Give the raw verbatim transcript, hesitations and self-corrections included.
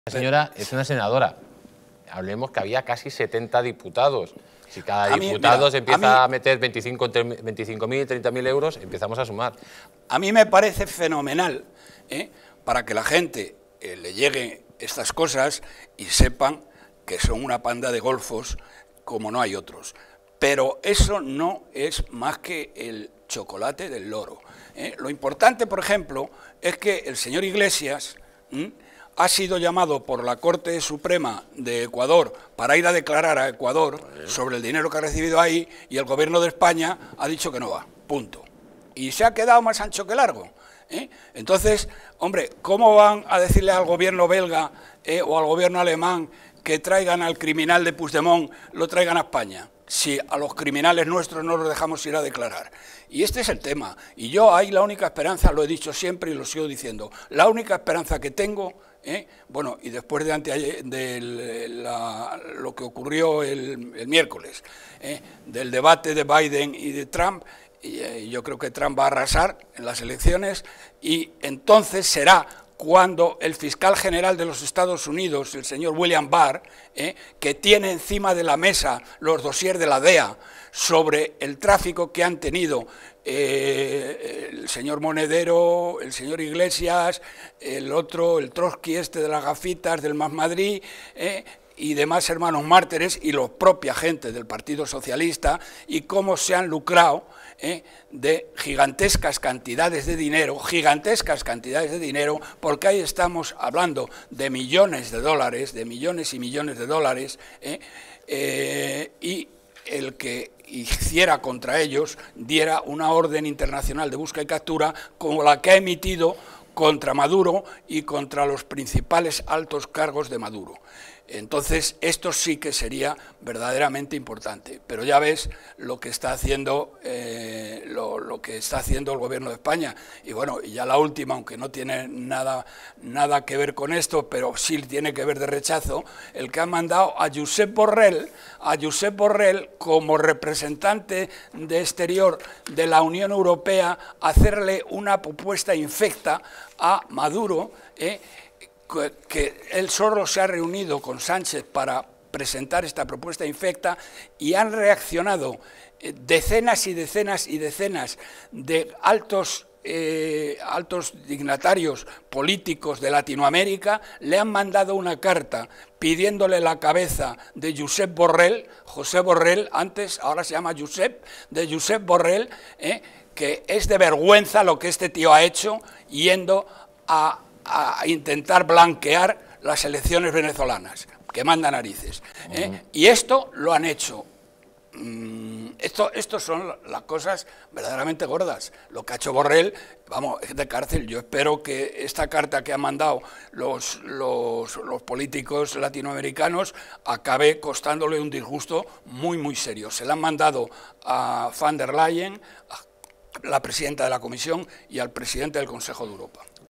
La señora es una senadora. Hablemos que había casi setenta diputados. Si cada a mí, diputado mira, se empieza a, mí, a meter veinticinco mil, treinta mil euros, empezamos a sumar. A mí me parece fenomenal ¿eh? para que la gente eh, le llegue estas cosas y sepan que son una panda de golfos como no hay otros. Pero eso no es más que el chocolate del loro. ¿eh? Lo importante, por ejemplo, es que el señor Iglesias ¿eh? ha sido llamado por la Corte Suprema de Ecuador para ir a declarar a Ecuador sobre el dinero que ha recibido ahí, y el gobierno de España ha dicho que no va, punto. Y se ha quedado más ancho que largo. ¿eh? Entonces, hombre, ¿cómo van a decirle al gobierno belga eh, o al gobierno alemán que traigan al criminal de Puigdemont, lo traigan a España, si a los criminales nuestros no los dejamos ir a declarar? Y este es el tema. Y yo ahí la única esperanza, lo he dicho siempre y lo sigo diciendo, la única esperanza que tengo, ¿eh? bueno, y después de, anteayer, de la, lo que ocurrió el, el miércoles, ¿eh? del debate de Biden y de Trump, y, eh, yo creo que Trump va a arrasar en las elecciones, y entonces será cuando el fiscal general de los Estados Unidos, el señor William Barr, eh, que tiene encima de la mesa los dossiers de la D E A sobre el tráfico que han tenido eh, el señor Monedero, el señor Iglesias, el otro, el Trotsky este de las gafitas, del Más Madrid, eh, y demás hermanos mártires, y los propia gente del Partido Socialista, y cómo se han lucrado ¿eh? de gigantescas cantidades de dinero, gigantescas cantidades de dinero, porque ahí estamos hablando de millones de dólares, de millones y millones de dólares, ¿eh? Eh, y el que hiciera contra ellos diera una orden internacional de búsqueda y captura como la que ha emitido contra Maduro y contra los principales altos cargos de Maduro. Entonces, esto sí que sería verdaderamente importante. Pero ya ves lo que está haciendo, eh, lo, lo que está haciendo el gobierno de España. Y bueno, y ya la última, aunque no tiene nada, nada que ver con esto, pero sí tiene que ver de rechazo, el que ha mandado a Josep Borrell, a Josep Borrell como representante de exterior de la Unión Europea, a hacerle una propuesta infecta a Maduro, eh, que él solo se ha reunido con Sánchez para presentar esta propuesta infecta, y han reaccionado decenas y decenas y decenas de altos, eh, altos dignatarios políticos de Latinoamérica. Le han mandado una carta pidiéndole la cabeza de Josep Borrell, José Borrell, antes, ahora se llama Josep, de Josep Borrell, eh, que es de vergüenza lo que este tío ha hecho yendo a a intentar blanquear las elecciones venezolanas, que manda narices. ¿eh? Uh-huh. Y esto lo han hecho. Mm, esto, esto son las cosas verdaderamente gordas. Lo que ha hecho Borrell, vamos, es de cárcel. Yo espero que esta carta que han mandado los, los, los políticos latinoamericanos acabe costándole un disgusto muy, muy serio. Se la han mandado a Van der Leyen, a la presidenta de la Comisión, y al presidente del Consejo de Europa.